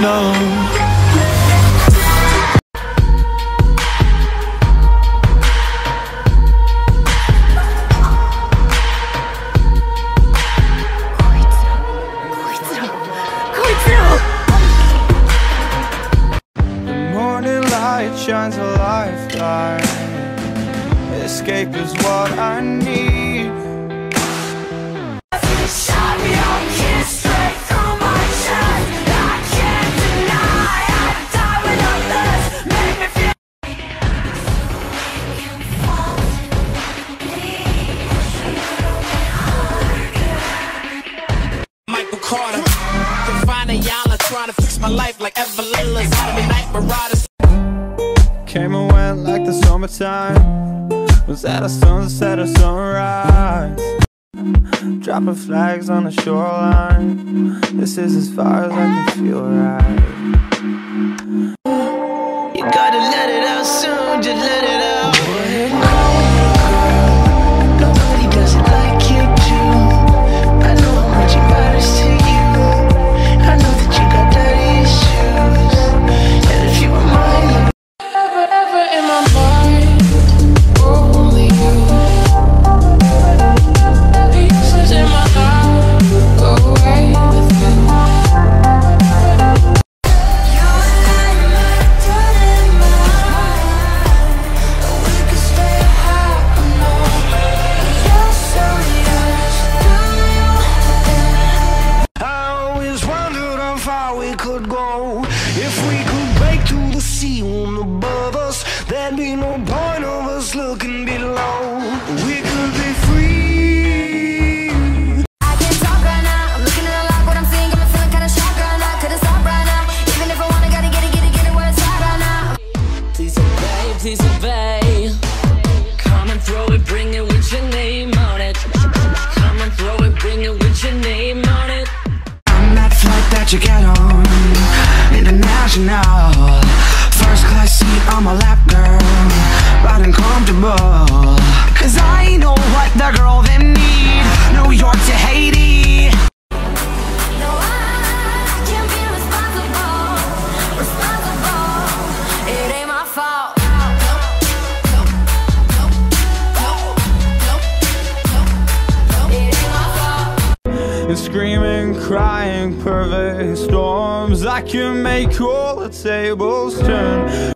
know. Shines a lifeline. Escape is what I need. Shot me on, kiss straight through my chest. I can't deny I'd die without this. Make me feel. Michael Carter, confining y'all are trying to fix my life like Evelyn Lozada, night marauders. Came and went like the summertime. Was at a sunset or sunrise. Dropping flags on the shoreline. This is as far as I can feel right. You gotta let it out soon, just let it out. Nobody does it like you do. I know how much it matters to you. I know that you got daddy issues. And if you were mine, ever in my mind, only you. The useless in my heart, go away with you. You and I in my mind. We could stay high, no. You're so yours, do you? I always wondered how far we could go. If we could break through the sea room above us, there'd be no point of us looking below. We could be free. I can't talk right now. I'm looking at a lot, what I'm seeing got me feeling kinda shocked right now. Couldn't stop right now. Even if I wanna, gotta get it where it's at right now. Please obey. Come and throw it, bring it with your name on it. Come and throw it, bring it with your name on it. I'm that flight that you get on, international. First class seat on my lap, girl, riding comfortable. Cause I know what the girl them need, New York to Haiti. No, I can't be responsible. It ain't my fault. It ain't my fault. And screaming, crying, perfect storms. I can make all the tables turn.